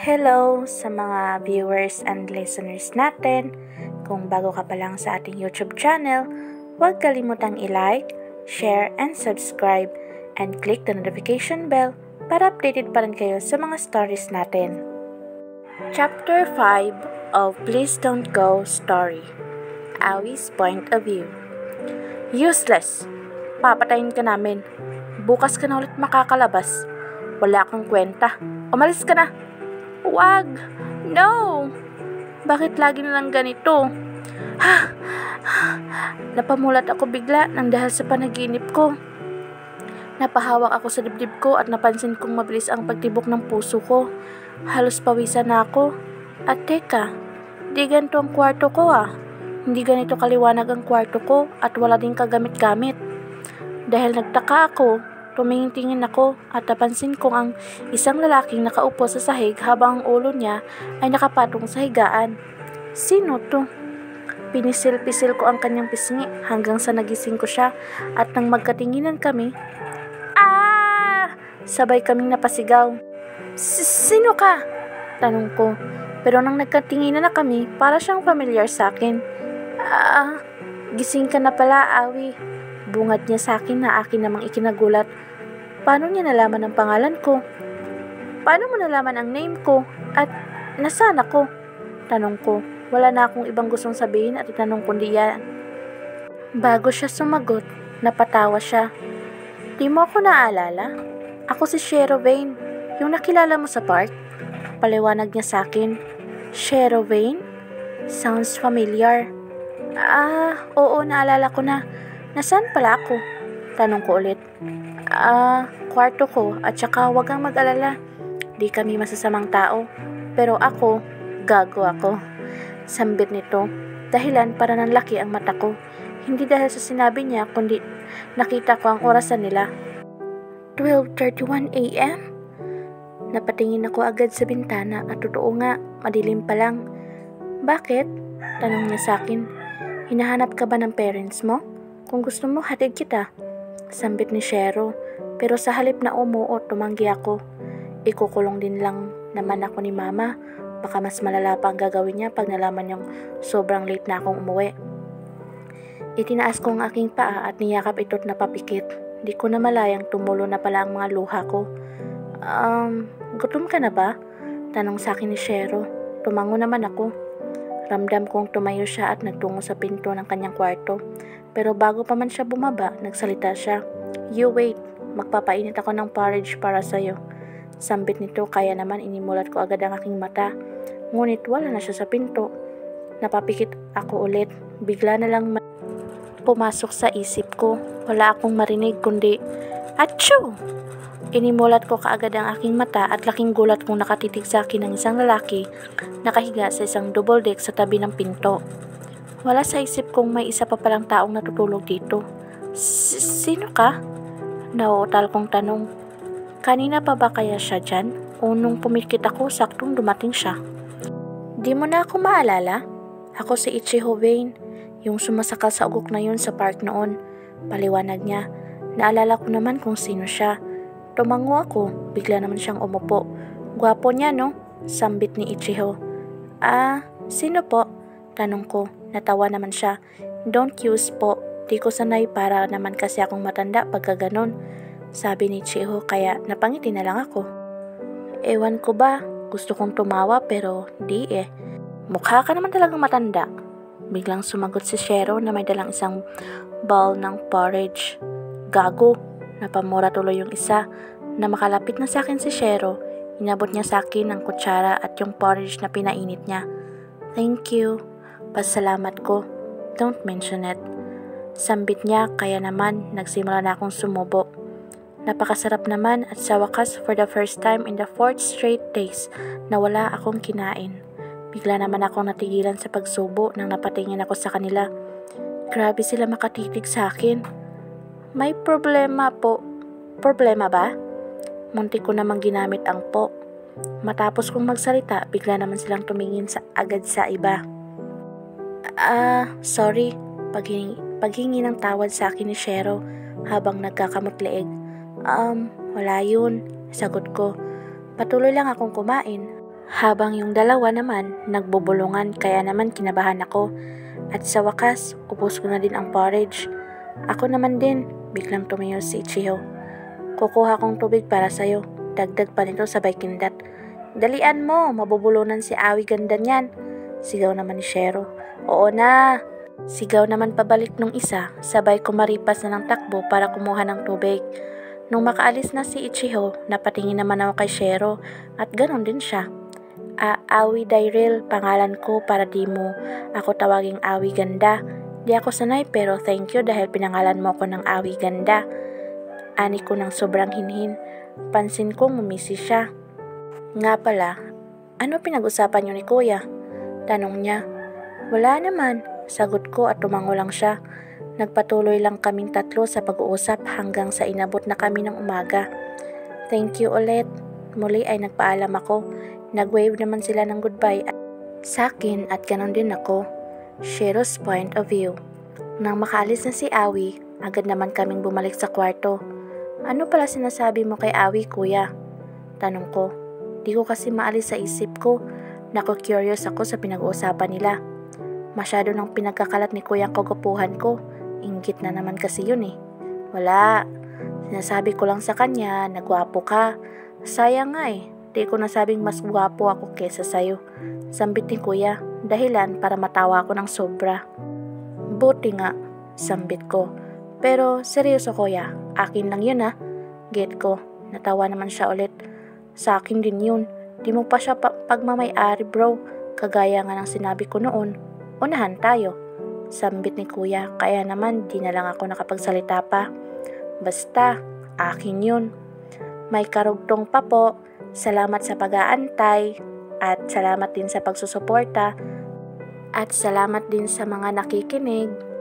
Hello sa mga viewers and listeners natin. Kung bago ka pa lang sa ating YouTube channel, huwag kalimutang i-like, share, and subscribe, and click the notification bell para updated pa rin kayo sa mga stories natin. Chapter 5 of Please Don't Go Story. Awi's Point of View. Useless! Papatayin ka namin. Bukas ka na ulit makakalabas. Wala kang kwenta. Umalis ka na! Wag! No! Bakit lagi na lang ganito? Napamulat ako bigla nang dahil sa panaginip ko. Napahawak ako sa dibdib ko at napansin kong mabilis ang pagtibok ng puso ko. Halos pawisan na ako. At teka, di ganito ang kwarto ko Hindi ganito kaliwanag ang kwarto ko at wala din kagamit-gamit. Dahil nagtaka ako, tumingin-tingin ako at napansin kong ang isang lalaking nakaupo sa sahig habang ang ulo niya ay nakapatong sa higaan. Sino to? Pinisil-pisil ko ang kanyang pisngi hanggang sa nagising ko siya at nang magkatinginan kami, sabay kaming napasigaw. Sino ka? Tanong ko. Pero nang nagkatinginan na kami, para siyang familiar sa akin. Gising ka na pala, Awi. Bungad niya sa akin na akin namang ikinagulat. Paano niya nalaman ang pangalan ko? Paano mo nalaman ang name ko? At nasaan ako? Tanong ko. Wala na akong ibang gustong sabihin at itanong kundi yan. Bago siya sumagot, napatawa siya. Di mo ako naalala? Ako si Shero Vane, yung nakilala mo sa park. Paliwanag niya sa akin. Shero Vane? Sounds familiar. Oo, naalala ko na. Nasaan pala ako? Tanong ko ulit. Kwarto ko at saka wag kang mag-alala. Di kami masasamang tao. Pero ako, gago ako. Sambit nito. Dahilan para nanlaki ang mata ko. Hindi dahil sa sinabi niya, kundi nakita ko ang orasan nila. 12:31 a.m.? Napatingin ako agad sa bintana at totoo nga, madilim pa lang. Bakit? Tanong niya sa akin. Hinahanap ka ba ng parents mo? Kung gusto mo, hatid kita. Sambit ni Shero. Pero sa halip na umuo, tumanggi ako. Ikukulong din lang naman ako ni Mama. Baka mas malala pa ang gagawin niya pag nalaman niyang sobrang late na akong umuwi. Itinaas ko ang aking paa at niyakap ito't napapikit. Di ko na malayang tumulo na pala ang mga luha ko. Gutom ka na ba? Tanong sa akin ni Shero. Tumango naman ako. Ramdam kong tumayo siya at nagtungo sa pinto ng kanyang kwarto. Pero bago pa man siya bumaba, nagsalita siya. You wait, magpapainit ako ng porridge para sa'yo. Sambit nito kaya naman inimulat ko agad ang aking mata. Ngunit wala na siya sa pinto. Napapikit ako ulit. Bigla na lang pumasok sa isip ko. Wala akong marinig kundi, Achoo! Inimulat ko kaagad ang aking mata at laking gulat kong nakatitig sa akin ng isang lalaki nakahiga sa isang double deck sa tabi ng pinto. Wala sa isip kong may isa pa palang taong natutulog dito. Sino ka? Nauutal kong tanong. Kanina pa ba kaya siya dyan? O nung pumikit ako, saktong dumating siya. Di mo na ako maalala? Ako si Ichiho Vane, yung sumasakal sa ugok na yun sa park noon. Paliwanag niya. Naalala ko naman kung sino siya. Tumango ako, bigla naman siyang umupo. Gwapo niya, no? Sambit ni Ichiho. Sino po? Tanong ko. Natawa naman siya. Don't use po. Di ko sanay para naman kasi akong matanda pagka ganon. Sabi ni Ichiho kaya napangiti na lang ako. Ewan ko ba? Gusto kong tumawa pero di Mukha ka naman talagang matanda. Biglang sumagot si Shero na may dalang isang bowl ng porridge. Gago. Napamura tuloy yung isa. Na makalapit na sa akin si Shero, inabot niya sa akin ang kutsara at yung porridge na pinainit niya. Thank you. Pasalamat ko. Don't mention it. Sambit niya kaya naman nagsimula na akong sumubo. Napakasarap naman at sa wakas for the first time in the 4th straight days na wala akong kinain. Bigla naman akong natigilan sa pagsubo nang napatingin ako sa kanila. Grabe sila makatitig sa akin. May problema po. Problema ba? Muntik ko namang ginamit ang po. Matapos kong magsalita, bigla naman silang tumingin agad sa iba. Sorry. Paghingi ng tawad sa akin ni Shero habang nagkakamot-leeg. Wala yun. Sagot ko. Patuloy lang akong kumain. Habang yung dalawa naman nagbubulungan kaya naman kinabahan ako. At sa wakas, ubos ko na din ang porridge. Ako naman din, biglang tumayo si Ichiho. Kukuha kong tubig para sa'yo. Dagdag pa nito sabay kindat. Dalian mo, mabubulunan si Awi ganda niyan. Sigaw naman ni Shero. Oo na. Sigaw naman pabalik nung isa, sabay kumaripas na ng takbo para kumuha ng tubig. Nung makaalis na si Ichiho, napatingin naman ako kay Shero at ganon din siya. Awi Dairil, pangalan ko para di mo ako tawaging Awi ganda. Di ako sanay pero thank you dahil pinangalan mo ko ng Awi ganda. Ani ko ng sobrang hinhin. Pansin ko mumisi siya. Nga pala, ano pinag-usapan niyo ni Kuya? Tanong niya. Wala naman, sagot ko at tumango lang siya. Nagpatuloy lang kaming tatlo sa pag-uusap hanggang sa inabot na kami ng umaga. Thank you ulit. Muli ay nagpaalam ako. Nag-wave naman sila ng goodbye sa akin at ganon din ako. Shero's point of view. Nang makaalis na si Awi, agad naman kaming bumalik sa kwarto. Ano pala sinasabi mo kay Awi, Kuya? Tanong ko. Di ko kasi maalis sa isip ko. Naku-curious ako sa pinag-uusapan nila. Masyado nang pinagkakalat ni Kuya ang kagupuhan ko. Inggit na naman kasi yun eh. Wala. Sinasabi ko lang sa kanya, nagwapo ka. Sayang nga eh. Di ko nasabing mas gwapo ako kesa sayo. Sambit ni Kuya, dahilan para matawa ako ng sobra. Buti nga, sambit ko. Pero seryoso Kuya, akin lang yun ah. Get ko, natawa naman siya ulit. Sa akin din yun, di mo pa siya pagmamay-ari bro. Kagaya nga ng sinabi ko noon, unahan tayo. Sambit ni Kuya, kaya naman di na lang ako nakapagsalita pa. Basta, akin yun. May karugtong pa po. Salamat sa pag-aantay at salamat din sa pagsusuporta at salamat din sa mga nakikinig.